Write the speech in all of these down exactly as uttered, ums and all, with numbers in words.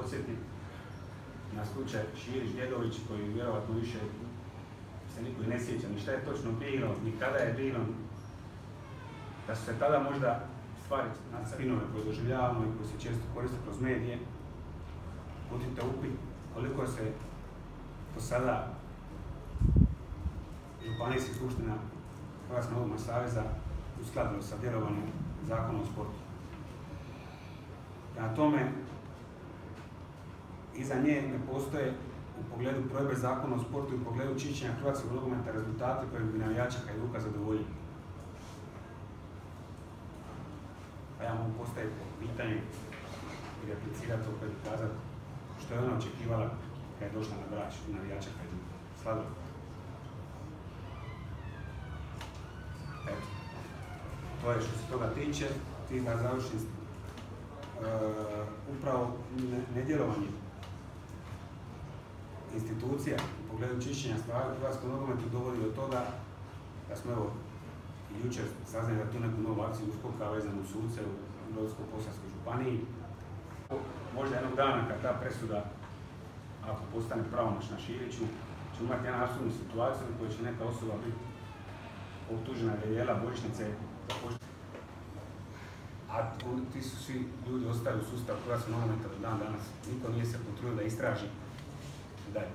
podsjetiti na slučaj Širić-Djedović koji vjerovatno više se niko i ne sjeća ni šta je točno bilo, ni kada je bilo. Da su se tada možda stvari na spinove koje doživljavamo i koje se često koriste kroz medije, putite upit koliko se do sada Županijskih skupština Hrvatskog nogometnog saveza uskladilo sa djelovanjem Zakona o sportu. Na tome, iza nje ne postoje u pogledu provedbe Zakona o sportu i u pogledu čišćenja hrvatskog nogometa rezultati koji bi navijača Hajduka zadovoljili. Pa ja mogu postaviti pitanje i replicirati opet i kazati što je ona očekivala kad je došla na Brač navijača Hajduka. Sladko. Eto. To je što se toga tiče, ti da završim uh, upravo nedjelovanje institucija u pogledu čišćenja stvari u hrvatskom nogometu dovodi do toga da smo evo i jučer saznali da tu neku novu akciju uskoka vezanu u suce u Brodsko-posavskoj županiji. Možda jednog dana kad ta presuda, ako postane pravomoćna Širiću, će imati jedan apsurdnu situaciju u kojoj će neka osoba biti optužena da je jela božićnice za poštene. A ti su svi ljudi ostali u sustavu hrvatskog nogometa do dan danas. Niko nije se potrudio da istraži dalje.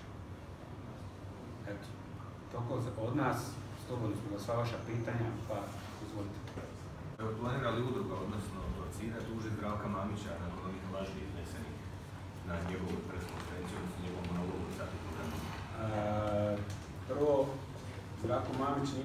Eto, toliko od nas, slobodno smo za sva vaša pitanja, pa izvolite. Planira li udruga, odnosno Torcida, tuži Zdravka Mamića nakon ovih lažnih iznesenih na njegovu preskonferenciju, odnosno njegovu monologu sati programa? Prvo, Zdravko Mamić